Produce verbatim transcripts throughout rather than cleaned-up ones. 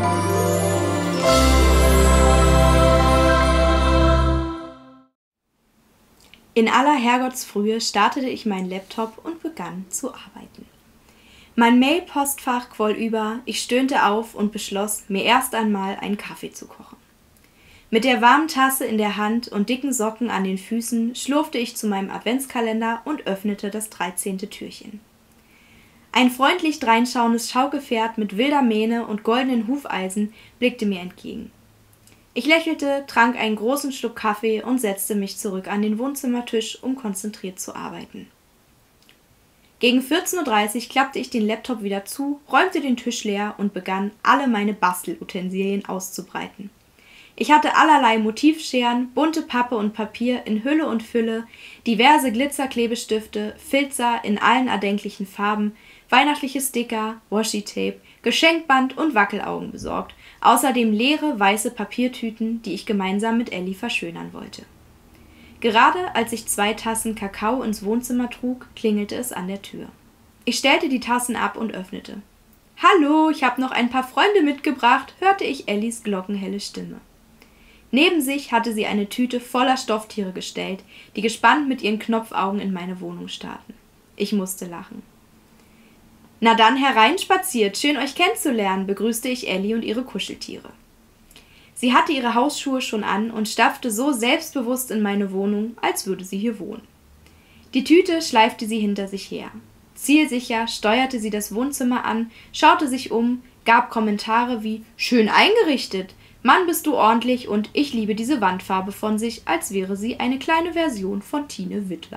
In aller Herrgottsfrühe startete ich meinen Laptop und begann zu arbeiten. Mein Mail-Postfach quoll über, ich stöhnte auf und beschloss, mir erst einmal einen Kaffee zu kochen. Mit der warmen Tasse in der Hand und dicken Socken an den Füßen schlurfte ich zu meinem Adventskalender und öffnete das dreizehnte Türchen. Ein freundlich dreinschauendes Schaugefährt mit wilder Mähne und goldenen Hufeisen blickte mir entgegen. Ich lächelte, trank einen großen Schluck Kaffee und setzte mich zurück an den Wohnzimmertisch, um konzentriert zu arbeiten. Gegen vierzehn Uhr dreißig klappte ich den Laptop wieder zu, räumte den Tisch leer und begann, alle meine Bastelutensilien auszubreiten. Ich hatte allerlei Motivscheren, bunte Pappe und Papier in Hülle und Fülle, diverse Glitzerklebestifte, Filzer in allen erdenklichen Farben, weihnachtliche Sticker, Washi-Tape, Geschenkband und Wackelaugen besorgt, außerdem leere weiße Papiertüten, die ich gemeinsam mit Ellie verschönern wollte. Gerade als ich zwei Tassen Kakao ins Wohnzimmer trug, klingelte es an der Tür. Ich stellte die Tassen ab und öffnete. »Hallo, ich habe noch ein paar Freunde mitgebracht«, hörte ich Ellies glockenhelle Stimme. Neben sich hatte sie eine Tüte voller Stofftiere gestellt, die gespannt mit ihren Knopfaugen in meine Wohnung starrten. Ich musste lachen. »Na dann hereinspaziert, schön euch kennenzulernen«, begrüßte ich Ellie und ihre Kuscheltiere. Sie hatte ihre Hausschuhe schon an und stapfte so selbstbewusst in meine Wohnung, als würde sie hier wohnen. Die Tüte schleifte sie hinter sich her. Zielsicher steuerte sie das Wohnzimmer an, schaute sich um, gab Kommentare wie »schön eingerichtet«, »Mann, bist du ordentlich« und »ich liebe diese Wandfarbe« von sich, als wäre sie eine kleine Version von Tine Wittler.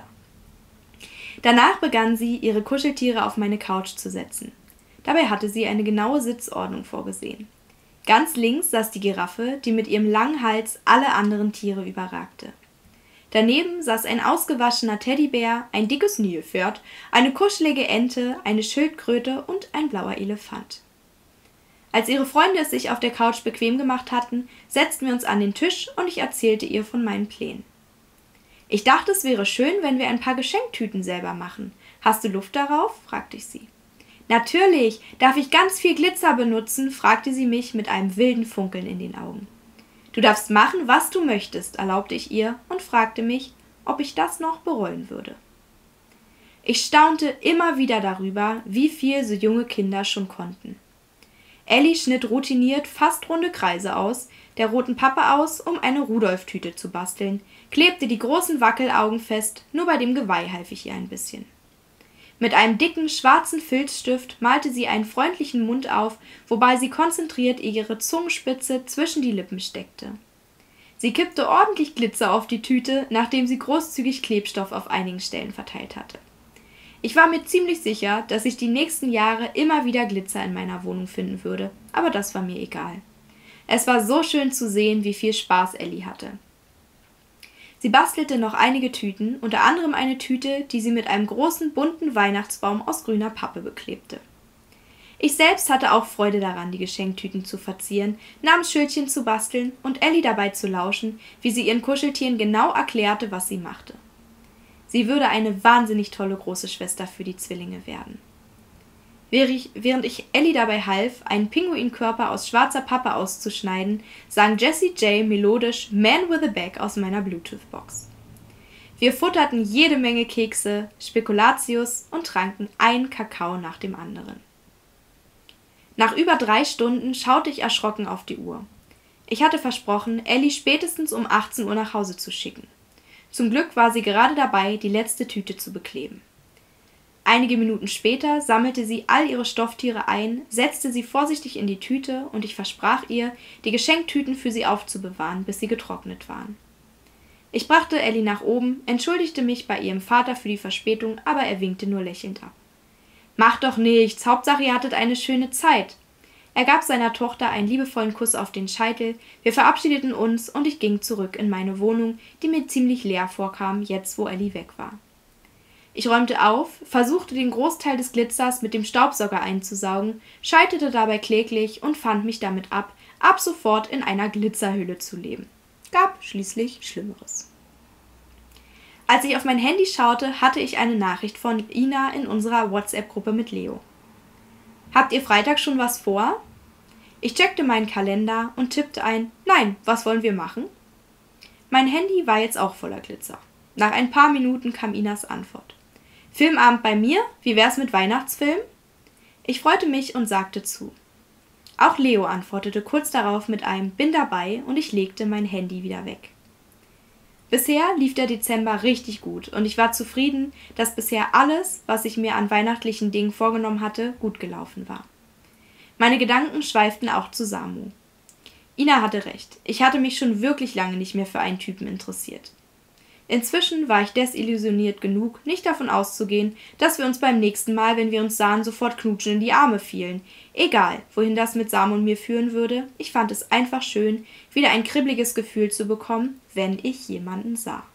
Danach begann sie, ihre Kuscheltiere auf meine Couch zu setzen. Dabei hatte sie eine genaue Sitzordnung vorgesehen. Ganz links saß die Giraffe, die mit ihrem langen Hals alle anderen Tiere überragte. Daneben saß ein ausgewaschener Teddybär, ein dickes Nilpferd, eine kuschelige Ente, eine Schildkröte und ein blauer Elefant. Als ihre Freunde es sich auf der Couch bequem gemacht hatten, setzten wir uns an den Tisch und ich erzählte ihr von meinen Plänen. »Ich dachte, es wäre schön, wenn wir ein paar Geschenktüten selber machen. Hast du Lust darauf?« fragte ich sie. »Natürlich, darf ich ganz viel Glitzer benutzen?« fragte sie mich mit einem wilden Funkeln in den Augen. »Du darfst machen, was du möchtest«, erlaubte ich ihr und fragte mich, ob ich das noch bereuen würde. Ich staunte immer wieder darüber, wie viel so junge Kinder schon konnten. Ellie schnitt routiniert fast runde Kreise aus, der roten Pappe aus, um eine Rudolf-Tüte zu basteln, klebte die großen Wackelaugen fest, nur bei dem Geweih half ich ihr ein bisschen. Mit einem dicken, schwarzen Filzstift malte sie einen freundlichen Mund auf, wobei sie konzentriert ihre Zungenspitze zwischen die Lippen steckte. Sie kippte ordentlich Glitzer auf die Tüte, nachdem sie großzügig Klebstoff auf einigen Stellen verteilt hatte. Ich war mir ziemlich sicher, dass ich die nächsten Jahre immer wieder Glitzer in meiner Wohnung finden würde, aber das war mir egal. Es war so schön zu sehen, wie viel Spaß Ellie hatte. Sie bastelte noch einige Tüten, unter anderem eine Tüte, die sie mit einem großen, bunten Weihnachtsbaum aus grüner Pappe beklebte. Ich selbst hatte auch Freude daran, die Geschenktüten zu verzieren, Namensschildchen zu basteln und Ellie dabei zu lauschen, wie sie ihren Kuscheltieren genau erklärte, was sie machte. Sie würde eine wahnsinnig tolle große Schwester für die Zwillinge werden. Während ich Ellie dabei half, einen Pinguinkörper aus schwarzer Pappe auszuschneiden, sang Jessie J melodisch Man with a Bag aus meiner Bluetooth-Box. Wir futterten jede Menge Kekse, Spekulatius und tranken einen Kakao nach dem anderen. Nach über drei Stunden schaute ich erschrocken auf die Uhr. Ich hatte versprochen, Ellie spätestens um achtzehn Uhr nach Hause zu schicken. Zum Glück war sie gerade dabei, die letzte Tüte zu bekleben. Einige Minuten später sammelte sie all ihre Stofftiere ein, setzte sie vorsichtig in die Tüte und ich versprach ihr, die Geschenktüten für sie aufzubewahren, bis sie getrocknet waren. Ich brachte Ellie nach oben, entschuldigte mich bei ihrem Vater für die Verspätung, aber er winkte nur lächelnd ab. »Macht doch nichts, Hauptsache ihr hattet eine schöne Zeit.« Er gab seiner Tochter einen liebevollen Kuss auf den Scheitel, wir verabschiedeten uns und ich ging zurück in meine Wohnung, die mir ziemlich leer vorkam, jetzt wo Ellie weg war. Ich räumte auf, versuchte den Großteil des Glitzers mit dem Staubsauger einzusaugen, scheiterte dabei kläglich und fand mich damit ab, ab sofort in einer Glitzerhülle zu leben. Gab schließlich Schlimmeres. Als ich auf mein Handy schaute, hatte ich eine Nachricht von Ina in unserer WhatsApp-Gruppe mit Leo. »Habt ihr Freitag schon was vor?« Ich checkte meinen Kalender und tippte ein, nein, was wollen wir machen? Mein Handy war jetzt auch voller Glitzer. Nach ein paar Minuten kam Inas Antwort. Filmabend bei mir? Wie wär's mit Weihnachtsfilm? Ich freute mich und sagte zu. Auch Leo antwortete kurz darauf mit einem Bin dabei und ich legte mein Handy wieder weg. Bisher lief der Dezember richtig gut und ich war zufrieden, dass bisher alles, was ich mir an weihnachtlichen Dingen vorgenommen hatte, gut gelaufen war. Meine Gedanken schweiften auch zu Samu. Ina hatte recht, ich hatte mich schon wirklich lange nicht mehr für einen Typen interessiert. Inzwischen war ich desillusioniert genug, nicht davon auszugehen, dass wir uns beim nächsten Mal, wenn wir uns sahen, sofort knutschen in die Arme fielen. Egal, wohin das mit Samu und mir führen würde, ich fand es einfach schön, wieder ein kribbeliges Gefühl zu bekommen, wenn ich jemanden sah.